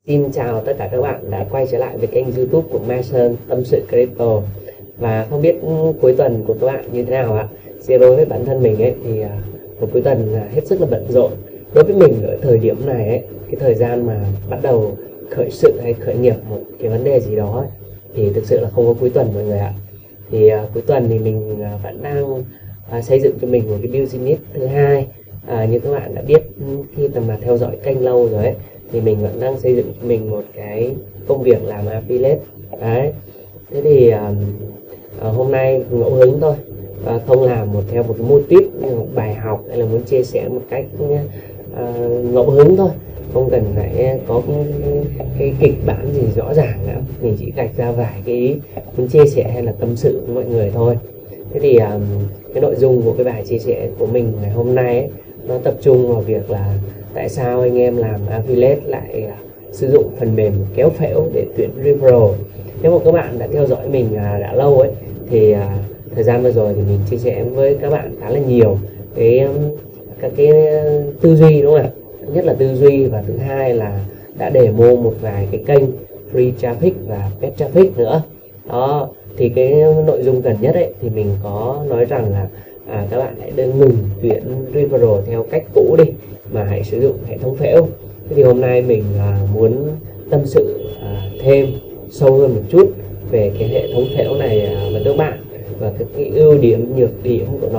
Xin chào tất cả các bạn đã quay trở lại với kênh YouTube của Mai Sơn Tâm sự Crypto. Và không biết cuối tuần của các bạn như thế nào ạ? Đối với bản thân mình ấy thì một cuối tuần hết sức là bận rộn. Đối với mình ở thời điểm này ấy, cái thời gian mà bắt đầu khởi sự hay khởi nghiệp một cái vấn đề gì đó ấy, thì thực sự là không có cuối tuần mọi người ạ. Thì cuối tuần thì mình vẫn đang xây dựng cho mình một cái business thứ hai. Như các bạn đã biết khi mà theo dõi kênh lâu rồi ấy, thì mình vẫn đang xây dựng cho mình một cái công việc làm affiliate đấy. Thế thì hôm nay ngẫu hứng thôi, không làm theo một cái mô típ như một bài học hay là muốn chia sẻ một cách ngẫu hứng thôi, không cần phải có cái kịch bản gì rõ ràng nữa. Mình chỉ gạch ra vài cái ý muốn chia sẻ hay là tâm sự với mọi người thôi. Thế thì cái nội dung của cái bài chia sẻ của mình ngày hôm nay ấy, nó tập trung vào việc là tại sao anh em làm affiliate lại sử dụng phần mềm kéo phễu để tuyển referral. Nếu mà các bạn đã theo dõi mình đã lâu ấy thì thời gian vừa rồi thì mình chia sẻ với các bạn khá là nhiều các cái tư duy, đúng không ạ? Thứ nhất là tư duy, và thứ hai là đã demo một vài cái kênh free traffic và paid traffic nữa đó. Thì cái nội dung gần nhất ấy thì mình có nói rằng là các bạn hãy ngừng tuyển referral theo cách cũ đi, mà hãy sử dụng hệ thống phễu. Thế thì hôm nay mình muốn tâm sự thêm sâu hơn một chút về cái hệ thống phễu này với các bạn, và cái ưu điểm nhược điểm của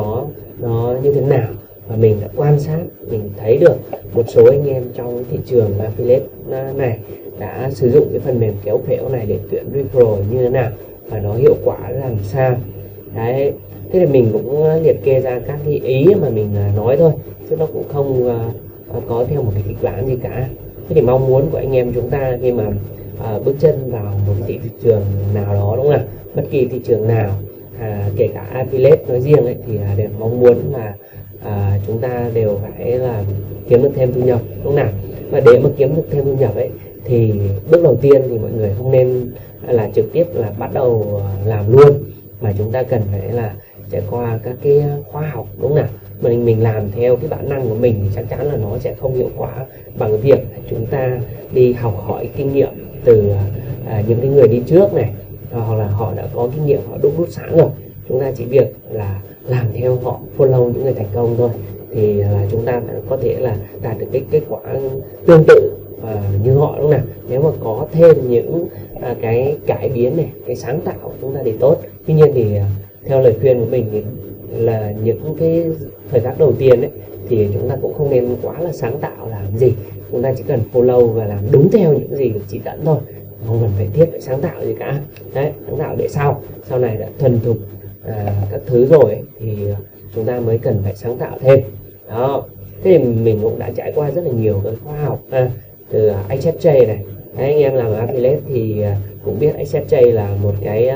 nó như thế nào. Và mình đã quan sát, mình thấy được một số anh em trong thị trường affiliate này đã sử dụng cái phần mềm kéo phễu này để tuyển referral như thế nào và nó hiệu quả làm sao đấy. Thế thì mình cũng liệt kê ra các cái ý mà mình nói thôi, chứ nó cũng không có theo một cái kịch bản gì cả. Thế thì mong muốn của anh em chúng ta khi mà bước chân vào một cái thị trường nào đó, đúng không nào, bất kỳ thị trường nào, kể cả affiliate nói riêng ấy, thì đều mong muốn là chúng ta đều phải là kiếm được thêm thu nhập, đúng không nào. Và để mà kiếm được thêm thu nhập ấy thì bước đầu tiên thì mọi người không nên là trực tiếp là bắt đầu làm luôn, mà chúng ta cần phải là trải qua các cái khóa học, đúng không nào. Mình làm theo cái bản năng của mình thì chắc chắn là nó sẽ không hiệu quả bằng việc chúng ta đi học hỏi kinh nghiệm từ những cái người đi trước này, hoặc là họ đã có kinh nghiệm, họ đúc rút sẵn rồi. Chúng ta chỉ việc là làm theo họ, follow những người thành công thôi, thì là chúng ta có thể là đạt được cái kết quả tương tự như họ, đúng không nào. Nếu mà có thêm những cái cải biến này, cái sáng tạo của chúng ta thì tốt. Tuy nhiên thì theo lời khuyên của mình thì là những cái thời khắc đầu tiên ấy thì chúng ta cũng không nên quá là sáng tạo làm gì. Chúng ta chỉ cần follow và làm đúng theo những gì được chỉ dẫn thôi, không cần phải thiết phải sáng tạo gì cả đấy. Sáng tạo để sau này đã thuần thục các thứ rồi ấy, thì chúng ta mới cần phải sáng tạo thêm đó. Thế thì mình cũng đã trải qua rất là nhiều cái khóa học từ XSJ này đấy. Anh em làm affiliate thì cũng biết XSJ là một cái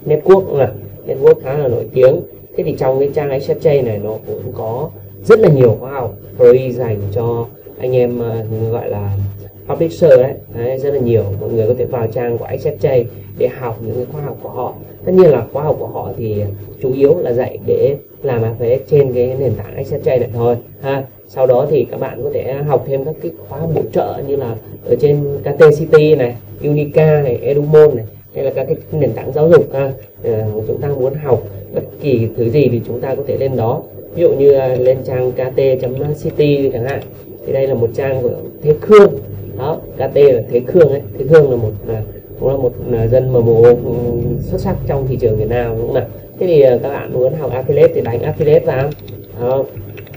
network khá là nổi tiếng. Thế thì trong cái trang XSJ này nó cũng có rất là nhiều khóa học free dành cho anh em gọi là publisher đấy, rất là nhiều. Mọi người có thể vào trang của XSJ để học những cái khóa học của họ. Tất nhiên là khóa học của họ thì chủ yếu là dạy để làm affiliate trên cái nền tảng XSJ này thôi Sau đó thì các bạn có thể học thêm các cái khóa bổ trợ như là ở trên KT City này, Unica này, Edumon này, hay là các cái nền tảng giáo dục chúng ta muốn học bất kỳ thứ gì thì chúng ta có thể lên đó. Ví dụ như lên trang kt.city chẳng hạn, thì đây là một trang của Thế Khương đó. KT là Thế Khương ấy. Thế Khương là cũng là một dân MMO xuất sắc trong thị trường Việt Nam, đúng không nào. Thế thì các bạn muốn học affiliate thì đánh affiliate vào đó.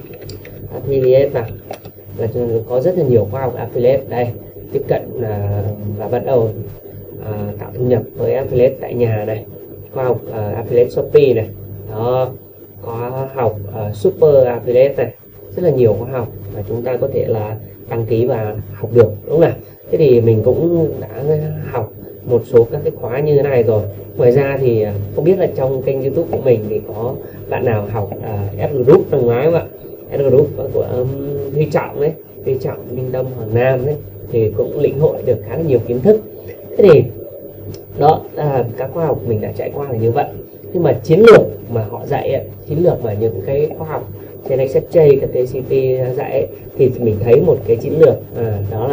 Affiliate vào là có rất là nhiều khóa học affiliate đây, tiếp cận và bắt đầu tạo thu nhập với affiliate tại nhà này, khóa học affiliate Shopee này đó, có học super affiliate này, rất là nhiều khóa học mà chúng ta có thể là đăng ký và học được, đúng không nào. Thế thì mình cũng đã học một số các cái khóa như thế này rồi. Ngoài ra thì không biết là trong kênh YouTube của mình thì có bạn nào học S Group năm ngoái không ạ? S Group của Huy Trọng đấy, Huy Trọng, Minh Tâm, Hoàng Nam đấy, thì cũng lĩnh hội được khá là nhiều kiến thức. Thế thì đó các khóa học mình đã trải qua là như vậy. Nhưng mà chiến lược mà họ dạy chiến lược mà những cái khóa học trên XSJ, KTCT dạy thì mình thấy một cái chiến lược đó là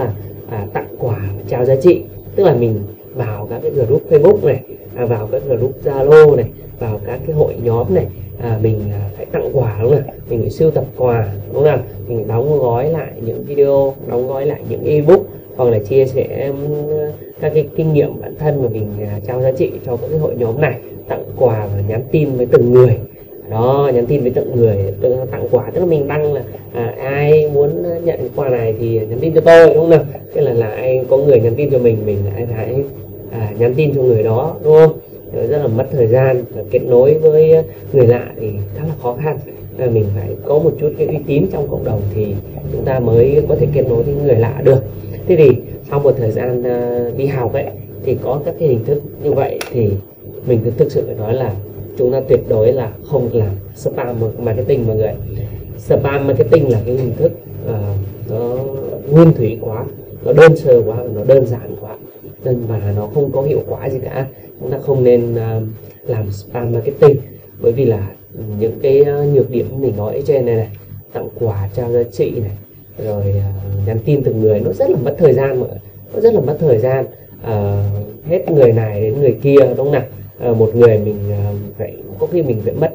tặng quà, trao giá trị. Tức là mình vào các cái group Facebook này, vào các group Zalo này, vào các cái hội nhóm này, mình phải tặng quà, đúng không? Mình phải sưu tập quà, đúng không? Mình phải đóng gói lại những video, đóng gói lại những ebook, hoặc là chia sẻ các cái kinh nghiệm bản thân mà mình trao giá trị cho các cái hội nhóm này, tặng quà và nhắn tin với từng người. Đó, nhắn tin với từng người, tặng quà tức là mình đăng là ai muốn nhận quà này thì nhắn tin cho tôi, đúng không? Thế là ai có người nhắn tin cho mình lại phải nhắn tin cho người đó, đúng không? Rất là mất thời gian. Kết nối với người lạ thì khá là khó khăn. Mình phải có một chút cái uy tín trong cộng đồng thì chúng ta mới có thể kết nối với người lạ được. Thế thì sau một thời gian đi học ấy thì có các cái hình thức như vậy thì mình thực sự phải nói là chúng ta tuyệt đối là không làm spam marketing mọi người. Spam marketing là cái hình thức nó nguyên thủy quá, nó đơn sơ quá, nó đơn giản quá, và nó không có hiệu quả gì cả. Chúng ta không nên làm spam marketing, bởi vì là những cái nhược điểm mình nói trên này tặng quà, trao giá trị này, rồi nhắn tin từng người, nó rất là mất thời gian mọi người. Nó rất là mất thời gian, hết người này đến người kia, đúng không nào? Một người mình phải có khi mình phải mất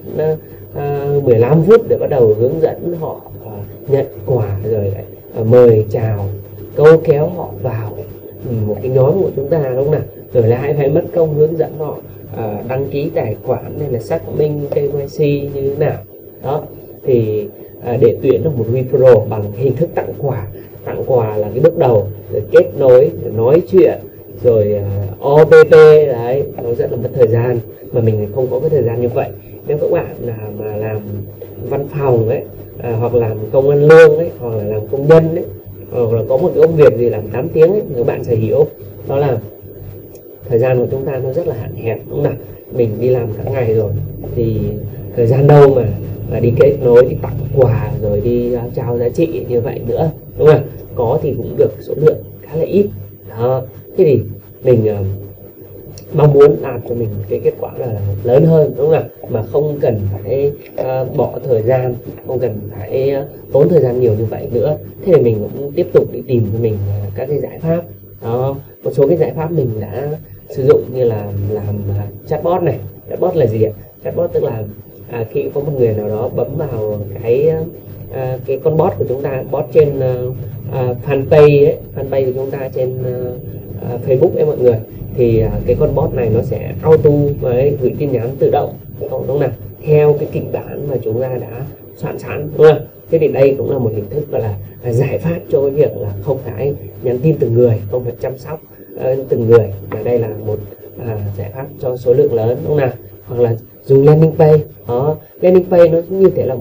15 phút để bắt đầu hướng dẫn họ nhận quà, rồi lại mời chào, câu kéo họ vào một cái nhóm của chúng ta, đúng không nào? Rồi lại phải mất công hướng dẫn họ đăng ký tài khoản hay là xác minh KYC như thế nào. Đó thì để tuyển được một referral bằng hình thức tặng quà. Tặng quà là cái bước đầu, rồi kết nối, rồi nói chuyện, rồi OPP đấy, nó rất là mất thời gian, mà mình không có cái thời gian như vậy. Nếu các bạn mà làm văn phòng ấy, hoặc làm công ăn lương ấy, hoặc là làm công nhân ấy, hoặc là có một cái công việc gì làm 8 tiếng ấy, các bạn sẽ hiểu đó là thời gian của chúng ta nó rất là hạn hẹp, đúng không nào? Mình đi làm cả ngày rồi thì thời gian đâu mà đi kết nối, đi tặng quà, rồi đi trao giá trị như vậy nữa, đúng không? Có thì cũng được, số lượng khá là ít. Đó, thế thì mình mong muốn đạt cho mình cái kết quả là lớn hơn, đúng không nào? Mà không cần phải bỏ thời gian, không cần phải tốn thời gian nhiều như vậy nữa. Thế thì mình cũng tiếp tục đi tìm cho mình các cái giải pháp. Đó, một số cái giải pháp mình đã sử dụng như là làm chatbot này. Chatbot là gì ạ? Chatbot tức là khi có một người nào đó bấm vào cái con bot của chúng ta, bot trên fanpage ấy, fanpage của chúng ta trên Facebook ấy mọi người, thì cái con bot này nó sẽ auto gửi tin nhắn tự động, đúng không nào? Theo cái kịch bản mà chúng ta đã soạn sẵn, đúng không? Thế thì đây cũng là một hình thức gọi là giải pháp cho cái việc là không phải nhắn tin từng người, không phải chăm sóc từng người, mà đây là một giải pháp cho số lượng lớn, đúng không nào? Hoặc là dùng landing page. Đó, landing page nó như thế là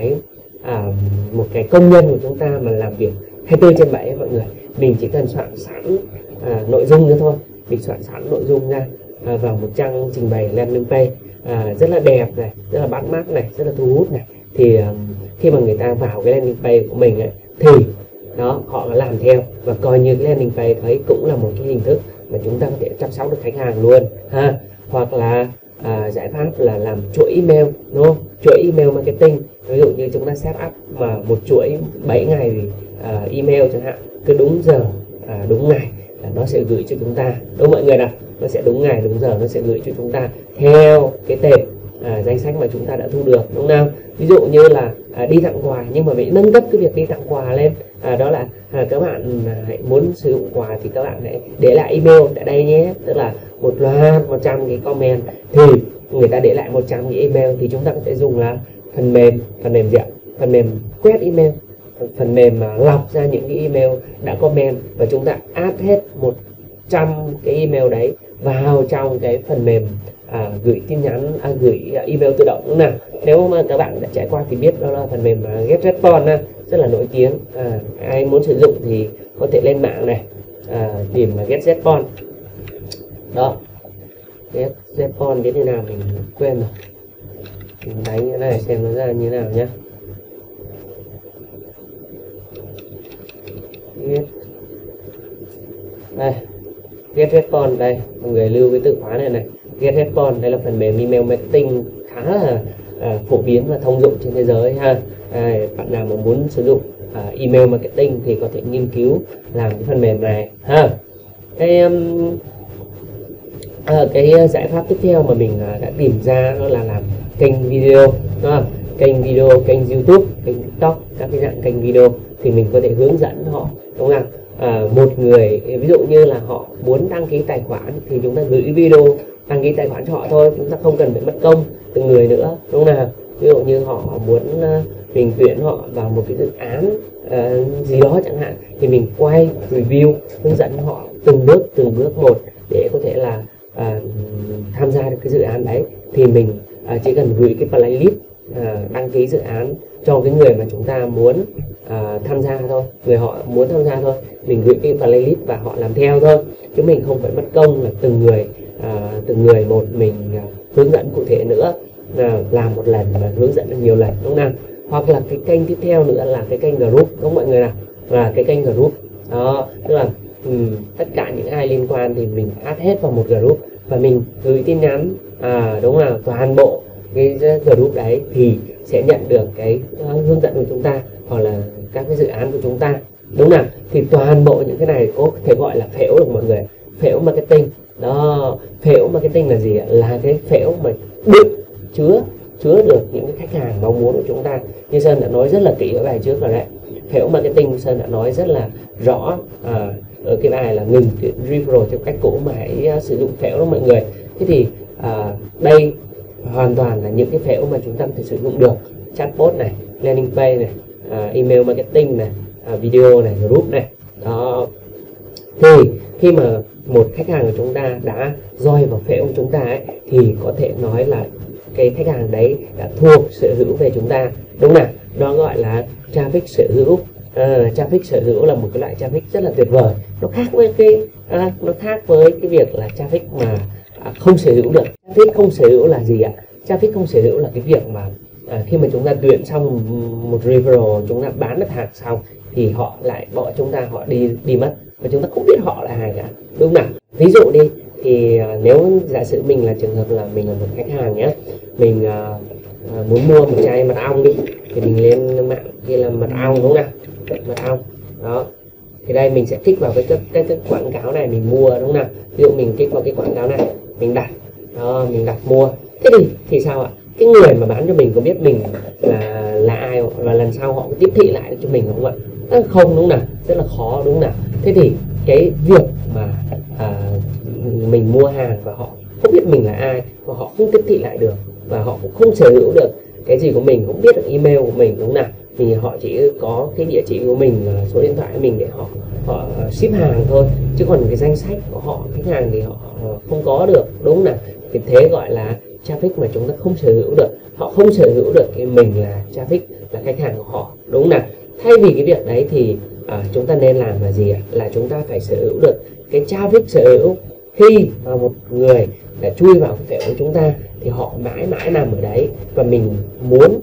một cái công nhân của chúng ta mà làm việc 24/7 ấy mọi người. Mình chỉ cần soạn sẵn nội dung nữa thôi, mình soạn sẵn nội dung ra vào một trang trình bày landing page rất là đẹp này, rất là bắt mắt này, rất là thu hút này, thì khi mà người ta vào cái landing page của mình ấy, thì đó họ làm theo, và coi như cái landing page ấy cũng là một cái hình thức mà chúng ta có thể chăm sóc được khách hàng luôn ha. Hoặc là giải pháp là làm chuỗi email, đúng không? Chuỗi email marketing, ví dụ như chúng ta set up mà một chuỗi 7 ngày email chẳng hạn, cứ đúng giờ đúng ngày là nó sẽ gửi cho chúng ta, đúng mọi người nào? Nó sẽ đúng ngày đúng giờ, nó sẽ gửi cho chúng ta theo cái tệp danh sách mà chúng ta đã thu được, đúng không? Ví dụ như là đi tặng quà, nhưng mà phải nâng cấp cái việc đi tặng quà lên, đó là các bạn hãy muốn sử dụng quà thì các bạn hãy để lại email tại đây nhé. Tức là một loạt 100 cái comment thì người ta để lại 100 cái email, thì chúng ta có thể dùng là phần mềm gì ạ? Phần mềm quét email, phần mềm mà lọc ra những cái email đã comment, và chúng ta add hết 100 cái email đấy vào trong cái phần mềm gửi tin nhắn, gửi email tự động, đúng nào? Nếu mà các bạn đã trải qua thì biết đó là phần mềm GetResponse, rất là nổi tiếng. Ai muốn sử dụng thì có thể lên mạng này, tìm GetResponse. Đó, GetResponse đến thế nào mình quên rồi, mình đánh cái này xem nó ra như thế nào nhé. Đây, GetResponse, đây mọi người lưu cái từ khóa này. GetResponse đây là phần mềm email marketing khá là phổ biến và thông dụng trên thế giới ha. Bạn nào mà muốn sử dụng email marketing thì có thể nghiên cứu làm cái phần mềm này ha. Cái giải pháp tiếp theo mà mình đã tìm ra đó là làm kênh video, đúng không? Kênh video, kênh YouTube, kênh TikTok, các cái dạng kênh video thì mình có thể hướng dẫn họ, đúng không? Một người ví dụ như là họ muốn đăng ký tài khoản thì chúng ta gửi video đăng ký tài khoản cho họ thôi, chúng ta không cần phải mất công từng người nữa, đúng không nào? Ví dụ như họ muốn mình tuyển họ vào một cái dự án gì đó chẳng hạn, thì mình quay review hướng dẫn họ từng bước một để có thể là tham gia được cái dự án đấy. Thì mình chỉ cần gửi cái playlist đăng ký dự án cho cái người mà chúng ta muốn tham gia thôi, người họ muốn tham gia thôi, mình gửi cái playlist và họ làm theo thôi, chứ mình không phải mất công là từng người một mình hướng dẫn cụ thể nữa, làm một lần mà hướng dẫn được nhiều lần, đúng không nào? Hoặc là cái kênh tiếp theo nữa là cái kênh group, đúng không mọi người nào? Là cái kênh group đó, tức là tất cả những ai liên quan thì mình add hết vào một group và mình gửi tin nhắn, đúng không nào? Toàn bộ cái group đấy thì sẽ nhận được cái hướng dẫn của chúng ta hoặc là các cái dự án của chúng ta, đúng nào? Thì toàn bộ những cái này có thể gọi là phễu được mọi người, phễu marketing đó. Phễu marketing là gì ạ? Là cái phễu mà đựng chứa được những cái khách hàng mong muốn của chúng ta. Như Sơn đã nói rất là kỹ ở bài trước rồi đấy, phễu marketing Sơn đã nói rất là rõ ở cái bài là ngừng tuyển referral theo cách cũ mà hãy sử dụng phễu đó mọi người. Thế thì đây hoàn toàn là những cái phễu mà chúng ta có thể sử dụng được: chatbot này, landing page này, email marketing này, video này, group này đó. Thì khi mà một khách hàng của chúng ta đã join vào phễu của chúng ta ấy, thì có thể nói là cái khách hàng đấy đã thuộc sở hữu về chúng ta, đúng nào? Đó gọi là traffic sở hữu. Traffic sở hữu là một cái loại traffic rất là tuyệt vời. Nó khác với cái việc là traffic mà không sở hữu được. Traffic không sở hữu là gì ạ? Traffic không sở hữu là cái việc mà khi mà chúng ta tuyển xong một referral, chúng ta bán được hàng xong thì họ lại bỏ chúng ta, họ đi mất và chúng ta không biết họ là ai cả, đúng không nào? Ví dụ đi, thì nếu giả sử mình là trường hợp là mình là một khách hàng nhé, mình muốn mua một chai mật ong đi, thì mình lên mạng ghi là mật ong, đúng không nào? Mật ong đó, thì đây mình sẽ kích vào cái quảng cáo này, mình mua, đúng không nào? Ví dụ mình kích vào cái quảng cáo này, mình đặt đó, mình đặt mua. Thế thì sao ạ? Cái người mà bán cho mình có biết mình là ai và lần sau họ có tiếp thị lại cho mình không ạ? Không, đúng không nào? Rất là khó, đúng không nào? Thế thì cái việc mà mình mua hàng và họ không biết mình là ai và họ không tiếp thị lại được và họ cũng không sở hữu được cái gì của mình, không biết được email của mình, đúng không nào? Thì họ chỉ có cái địa chỉ của mình, số điện thoại của mình để họ ship hàng thôi, chứ còn cái danh sách của họ, khách hàng thì họ không có được, đúng không nào? Thì thế gọi là traffic mà chúng ta không sở hữu được. Họ không sở hữu được cái mình là traffic, là khách hàng của họ, đúng không nào? Thay vì cái việc đấy thì chúng ta nên làm là gì ạ? Là chúng ta phải sở hữu được cái traffic sở hữu. Khi mà một người đã chui vào cái phễu của chúng ta thì họ mãi mãi nằm ở đấy, và mình muốn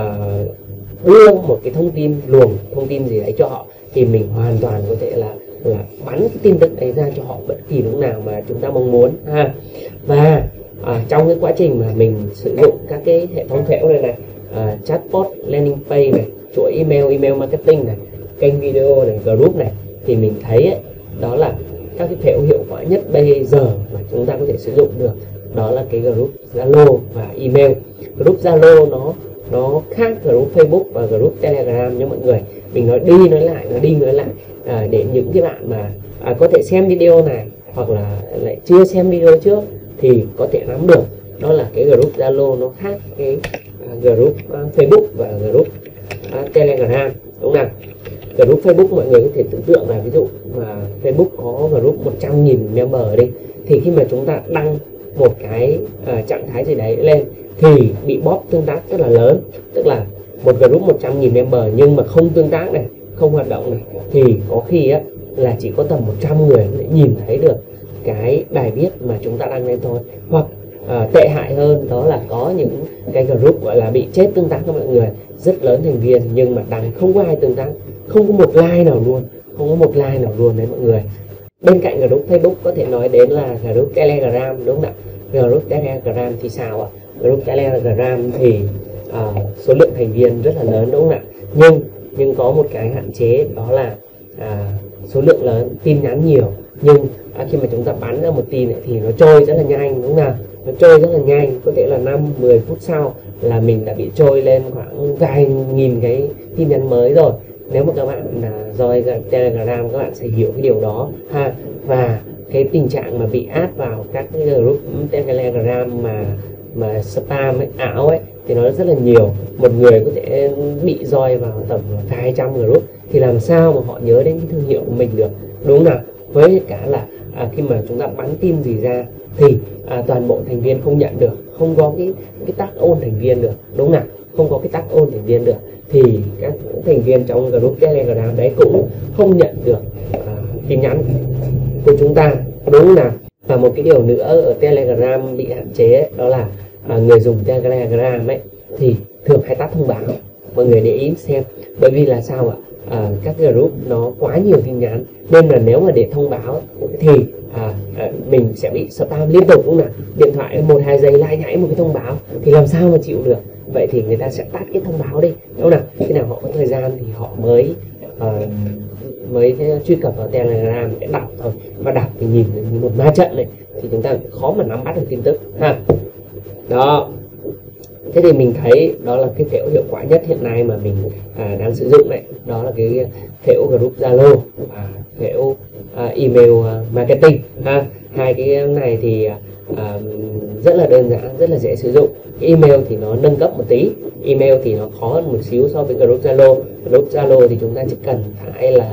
đưa một cái luồng thông tin gì đấy cho họ thì mình hoàn toàn có thể là bắn cái tin tức đấy ra cho họ bất kỳ lúc nào mà chúng ta mong muốn ha. Và trong cái quá trình mà mình sử dụng các cái hệ thống phễu này chatbot, landing page này, chuỗi email marketing này, kênh video này, group này, thì mình thấy ấy, đó là các cái phễu hiệu quả nhất bây giờ mà chúng ta có thể sử dụng được, đó là cái group Zalo và email. Group Zalo nó khác group Facebook và group Telegram nha mọi người. Mình nói đi nói lại để những cái bạn mà có thể xem video này hoặc là lại chưa xem video trước thì có thể nắm được, đó là cái group Zalo nó khác cái group Facebook và group Telegram, đúng không nào? Group Facebook mọi người có thể tưởng tượng là ví dụ mà Facebook có group 100.000 member đi, thì khi mà chúng ta đăng một cái trạng thái gì đấy lên thì bị bot tương tác rất là lớn. Tức là một group 100.000 member nhưng mà không tương tác này, không hoạt động này, thì có khi á là chỉ có tầm 100 người để nhìn thấy được cái bài viết mà chúng ta đăng lên thôi. Hoặc tệ hại hơn đó là có những cái group gọi là bị chết tương tác các mọi người, rất lớn thành viên nhưng mà đăng không có ai tương tác, không có một like nào luôn, đấy mọi người. Bên cạnh group Facebook có thể nói đến là group Telegram, đúng không ạ? Group Telegram thì sao ạ? Group Telegram thì số lượng thành viên rất là lớn, đúng không ạ? Nhưng nhưng có một cái hạn chế đó là số lượng lớn, tin nhắn nhiều, nhưng khi mà chúng ta bắn ra một tin ấy, thì nó trôi rất là nhanh, đúng không nào? Nó trôi rất là nhanh, có thể là 5-10 phút sau là mình đã bị trôi lên khoảng vài nghìn cái tin nhắn mới rồi. Nếu mà các bạn roi Telegram, các bạn sẽ hiểu cái điều đó ha. Và cái tình trạng mà bị add vào các cái group Telegram mà spam ấy, ảo ấy, thì nó rất là nhiều. Một người có thể bị roi vào tầm vài trăm group, thì làm sao mà họ nhớ đến cái thương hiệu của mình được, đúng không nào? Với cả là khi mà chúng ta bắn tin gì ra thì toàn bộ thành viên không nhận được, không có cái tag ôn thành viên được, đúng không nào? Không có cái tag ôn thành viên được thì các thành viên trong group Telegram đấy cũng không nhận được tin nhắn của chúng ta, đúng không nào? Và một cái điều nữa ở Telegram bị hạn chế ấy, đó là người dùng Telegram ấy thì thường hay tắt thông báo. Mọi người để ý xem, bởi vì là sao ạ? Các group nó quá nhiều tin nhắn, nên là nếu mà để thông báo thì mình sẽ bị spam liên tục, đúng không nào? Điện thoại 1-2 giây lại nhảy một cái thông báo thì làm sao mà chịu được. Vậy thì người ta sẽ tắt cái thông báo đi, đúng không nào? Khi nào họ có thời gian thì họ mới truy cập vào Telegram để đọc thôi, và đọc thì nhìn như một ma trận này thì chúng ta khó mà nắm bắt được tin tức ha. Đó, thế thì mình thấy đó là cái phễu hiệu quả nhất hiện nay mà mình đang sử dụng đấy, đó là cái phễu group Zalo và phễu email marketing ha. Hai cái này thì rất là đơn giản, rất là dễ sử dụng. Cái email thì nó nâng cấp một tí, email thì nó khó hơn một xíu so với group Zalo. Group Zalo thì chúng ta chỉ cần phải là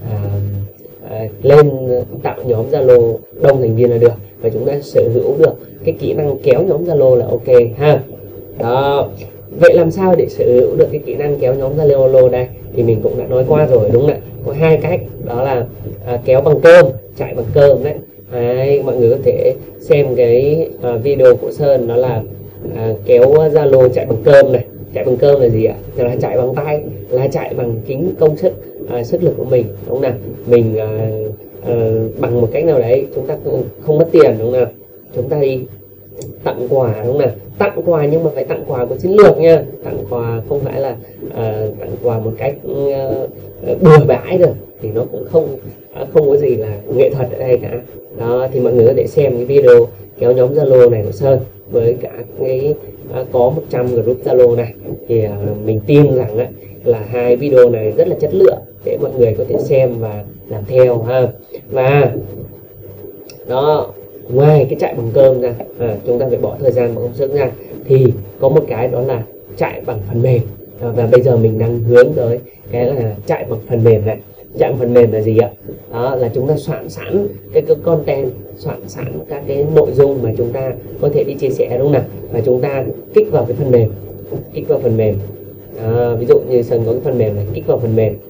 lên tạo nhóm Zalo đông thành viên là được, và chúng ta sở hữu được cái kỹ năng kéo nhóm Zalo là ok ha. Đó, vậy làm sao để sở hữu được cái kỹ năng kéo nhóm Zalo đây thì mình cũng đã nói qua rồi, đúng không ạ? Có hai cách, đó là kéo bằng cơm, chạy bằng cơm đấy. Đấy, mọi người có thể xem cái video của Sơn, đó là kéo Zalo chạy bằng cơm này. Chạy bằng cơm là gì ạ? Là chạy bằng tay, là chạy bằng chính công sức, sức lực của mình, đúng không nào? Mình bằng một cách nào đấy, chúng ta không mất tiền, đúng không nào? Chúng ta đi tặng quà, đúng không nào? Tặng quà nhưng mà phải tặng quà có chiến lược nha. Tặng quà không phải là tặng quà một cách bừa bãi được, thì nó cũng không có gì là nghệ thuật ở đây cả. Đó, thì mọi người có thể xem cái video kéo nhóm Zalo này của Sơn với cả cái có 100 group Zalo này, thì mình tin rằng là hai video này rất là chất lượng để mọi người có thể xem và làm theo ha. Và đó, ngoài cái chạy bằng cơm ra, chúng ta phải bỏ thời gian và công sức ra, thì có một cái đó là chạy bằng phần mềm. Và bây giờ mình đang hướng tới cái là chạy bằng phần mềm này. Chạy bằng phần mềm là gì ạ? Đó là chúng ta soạn sẵn cái content, soạn sẵn các cái nội dung mà chúng ta có thể đi chia sẻ, đúng không nào? Và chúng ta kích vào cái phần mềm, kích vào phần mềm. Ví dụ như Sơn có cái phần mềm này, kích vào phần mềm.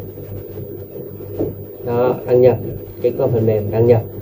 Đó, đăng nhập, kích vào phần mềm, đăng nhập.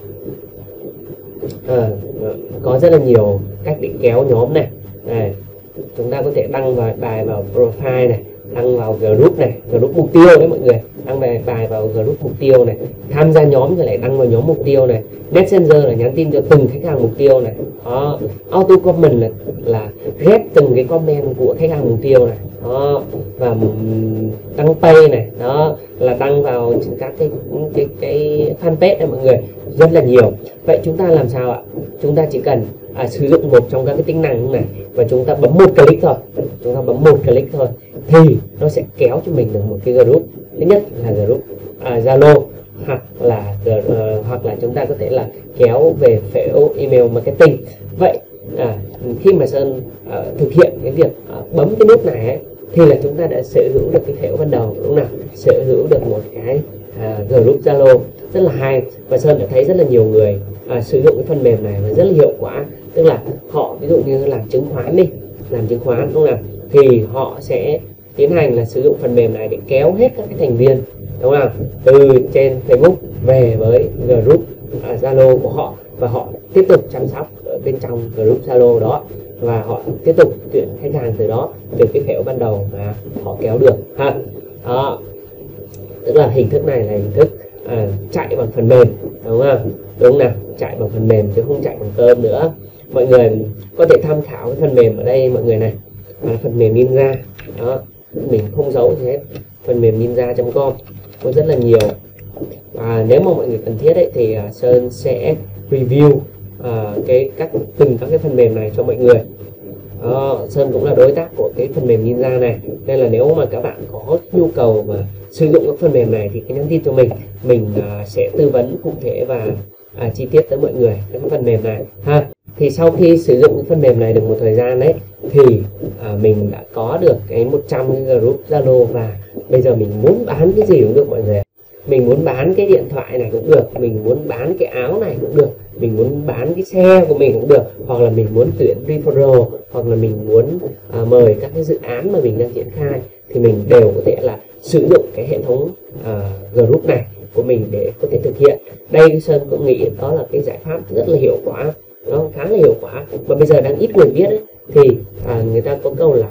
Có rất là nhiều cách để kéo nhóm này. Chúng ta có thể đăng bài vào profile này, đăng vào group này, group mục tiêu đấy mọi người, đăng bài vào group mục tiêu này, tham gia nhóm rồi lại đăng vào nhóm mục tiêu này, messenger là nhắn tin cho từng khách hàng mục tiêu này. Đó, auto comment là ghép từng cái comment của khách hàng mục tiêu này. Đó, và đăng pay này, đó là đăng vào các cái fanpage này mọi người, rất là nhiều. Vậy chúng ta làm sao ạ? Chúng ta chỉ cần sử dụng một trong các cái tính năng này, và chúng ta bấm một click thôi, chúng ta bấm một click thôi thì nó sẽ kéo cho mình được một cái group. Thứ nhất là group Zalo, hoặc là chúng ta có thể là kéo về phễu email marketing. Vậy khi mà Sơn thực hiện cái việc bấm cái nút này ấy, thì là chúng ta đã sở hữu được cái phễu ban đầu, đúng không nào? Sở hữu được một cái group Zalo rất là hay, và Sơn đã thấy rất là nhiều người sử dụng cái phần mềm này và rất là hiệu quả. Tức là họ ví dụ như làm chứng khoán đi, làm chứng khoán, đúng không nào? Thì họ sẽ tiến hành là sử dụng phần mềm này để kéo hết các cái thành viên, đúng không nào? Từ trên Facebook về với group Zalo của họ, và họ tiếp tục chăm sóc ở bên trong group Zalo đó, và họ tiếp tục tuyển khách hàng từ đó, từ cái phễu ban đầu mà họ kéo được ha. Đó, tức là hình thức này là hình thức chạy bằng phần mềm, đúng không? Đúng nào, chạy bằng phần mềm chứ không chạy bằng cơm nữa. Mọi người có thể tham khảo cái phần mềm ở đây mọi người này, phần mềm Ninja. Đó, mình không giấu gì hết, phần mềm ninja.com có rất là nhiều. Và nếu mà mọi người cần thiết ấy, thì Sơn sẽ review từng các cái phần mềm này cho mọi người. Sơn cũng là đối tác của cái phần mềm Ninja này, nên là nếu mà các bạn có nhu cầu mà sử dụng các phần mềm này thì cứ nhắn tin cho mình sẽ tư vấn cụ thể và chi tiết tới mọi người các phần mềm này ha. Thì sau khi sử dụng cái phần mềm này được một thời gian đấy thì mình đã có được cái 100 cái group Zalo, và bây giờ mình muốn bán cái gì cũng được mọi người. Mình muốn bán cái điện thoại này cũng được, mình muốn bán cái áo này cũng được, mình muốn bán cái xe của mình cũng được, hoặc là mình muốn tuyển referral, hoặc là mình muốn mời các cái dự án mà mình đang triển khai, thì mình đều có thể là sử dụng cái hệ thống group này của mình để có thể thực hiện. Đây Sơn cũng nghĩ đó là cái giải pháp rất là hiệu quả, nó khá là hiệu quả mà bây giờ đang ít người biết ấy. Thì người ta có câu là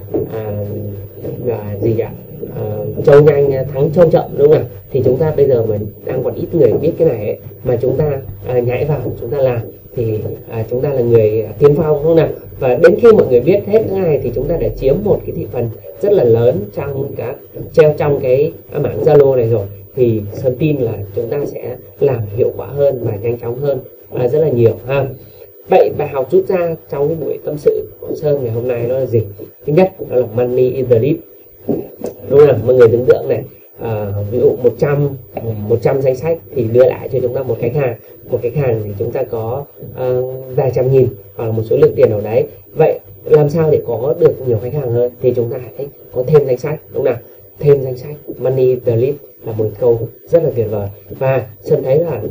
gì ạ, trâu nhanh thắng trâu chậm, đúng không nào? Thì chúng ta bây giờ mà đang còn ít người biết cái này ấy, mà chúng ta nhảy vào chúng ta làm thì chúng ta là người tiên phong, đúng không nào? Và đến khi mọi người biết hết cái này thì chúng ta đã chiếm một cái thị phần rất là lớn trong cái mảng Zalo này rồi, thì Sơn tin là chúng ta sẽ làm hiệu quả hơn và nhanh chóng hơn rất là nhiều ha. Vậy bài học rút ra trong cái buổi tâm sự của Sơn ngày hôm nay nó là gì? Thứ nhất đó là money in the lead, đúng không? Mọi người tưởng tượng này, ví dụ 100 danh sách thì đưa lại cho chúng ta một khách hàng thì chúng ta có vài trăm nghìn hoặc là một số lượng tiền nào đấy. Vậy làm sao để có được nhiều khách hàng hơn thì chúng ta hãy có thêm danh sách, đúng không nào? Thêm danh sách, money in the lead là một câu rất là tuyệt vời. Và Sơn thấy là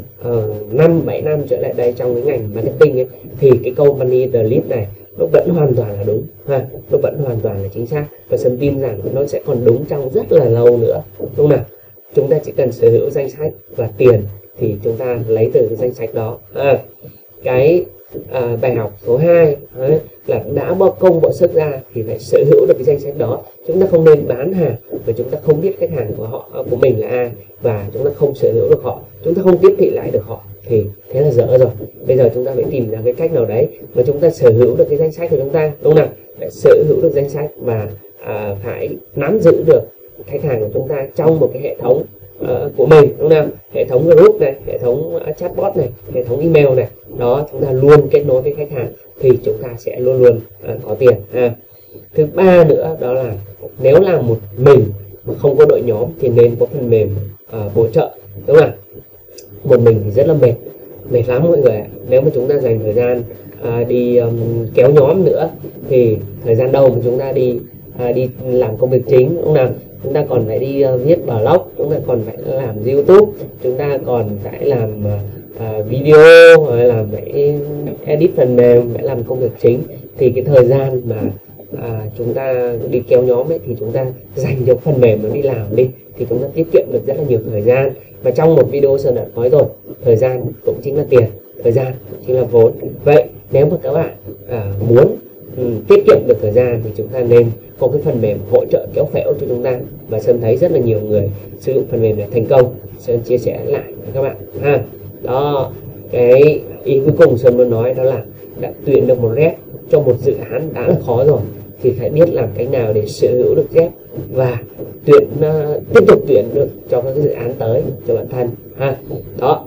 5-7 năm trở lại đây trong cái ngành marketing ấy, thì cái câu money in the lead này nó vẫn hoàn toàn là đúng ha, nó vẫn hoàn toàn là chính xác, và Sơn tin rằng nó sẽ còn đúng trong rất là lâu nữa, đúng không nào? Chúng ta chỉ cần sở hữu danh sách và tiền thì chúng ta lấy từ cái danh sách đó. Cái bài học số 2 là đã bỏ công bỏ sức ra thì phải sở hữu được cái danh sách đó. Chúng ta không nên bán hàng và chúng ta không biết khách hàng của mình là ai, và chúng ta không sở hữu được họ, chúng ta không tiếp thị lại được họ, thì thế là dở rồi. Bây giờ chúng ta phải tìm ra cái cách nào đấy mà chúng ta sở hữu được cái danh sách của chúng ta, đúng không nào? Để sở hữu được danh sách và phải nắm giữ được khách hàng của chúng ta trong một cái hệ thống của mình, đúng không nào? Hệ thống group này, hệ thống chatbot này, hệ thống email này, đó, chúng ta luôn kết nối với khách hàng thì chúng ta sẽ luôn luôn có tiền ha. Thứ ba nữa đó là nếu là một mình mà không có đội nhóm thì nên có phần mềm hỗ trợ, đúng không? Một mình thì rất là mệt lắm mọi người. Nếu mà chúng ta dành thời gian đi kéo nhóm nữa thì thời gian đâu mà chúng ta đi làm công việc chính, đúng không nào? Chúng ta còn phải đi viết blog, chúng ta còn phải làm YouTube, chúng ta còn phải làm video, rồi làm phải edit phần mềm, phải làm công việc chính, thì cái thời gian mà chúng ta đi kéo nhóm ấy thì chúng ta dành cho phần mềm nó đi làm đi, thì chúng ta tiết kiệm được rất là nhiều thời gian. Và trong một video Sơn đã nói rồi, thời gian cũng chính là tiền, thời gian chính là vốn. Vậy nếu mà các bạn muốn tiết kiệm được thời gian thì chúng ta nên có cái phần mềm hỗ trợ kéo phễu cho chúng ta, và Sơn thấy rất là nhiều người sử dụng phần mềm này thành công. Sơn chia sẻ lại với các bạn ha. Đó, cái ý cuối cùng Sơn muốn nói đó là đã tuyển được một rep cho một dự án đã là khó rồi, thì phải biết làm cách nào để sở hữu được rep và tiếp tục tuyển được cho các dự án tới cho bản thân ha. Đó,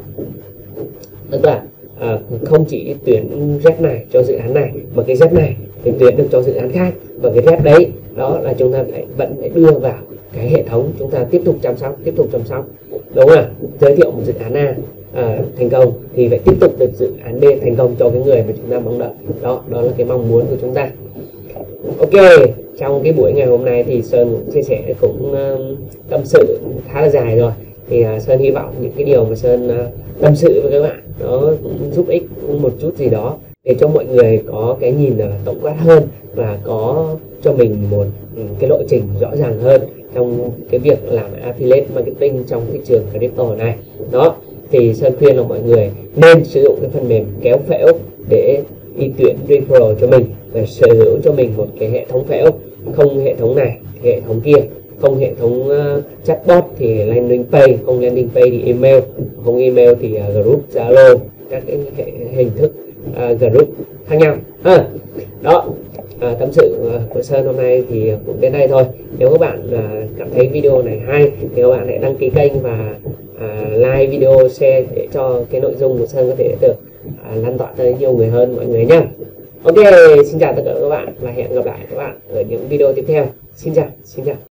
tức là không chỉ tuyển rep này cho dự án này, mà cái rep này thì tuyển được cho dự án khác, và cái rep đấy đó là chúng ta vẫn phải đưa vào cái hệ thống, chúng ta tiếp tục chăm sóc, đúng không? Giới thiệu một dự án A thành công thì phải tiếp tục được dự án B thành công cho cái người mà chúng ta mong đợi. Đó là cái mong muốn của chúng ta. Ok, trong cái buổi ngày hôm nay thì Sơn chia sẻ cũng tâm sự khá là dài rồi, thì Sơn hy vọng những cái điều mà Sơn tâm sự với các bạn nó cũng giúp ích một chút gì đó để cho mọi người có cái nhìn tổng quát hơn và có cho mình một cái lộ trình rõ ràng hơn trong cái việc làm affiliate marketing trong thị trường crypto này. Đó, thì Sơn khuyên là mọi người nên sử dụng cái phần mềm kéo phễu để đi tuyển referral cho mình và sở hữu cho mình một cái hệ thống phễu, không hệ thống này thì hệ thống kia, không hệ thống chatbot thì landing page, không landing page thì email, không email thì group Zalo, các cái hình thức group khác nhau. Đó, tâm sự của Sơn hôm nay thì cũng đến đây thôi. Nếu các bạn cảm thấy video này hay thì các bạn hãy đăng ký kênh và like video, share để cho cái nội dung của Sơn có thể được lan tỏa tới nhiều người hơn mọi người nhé. Ok, xin chào tất cả các bạn và hẹn gặp lại các bạn ở những video tiếp theo. Xin chào.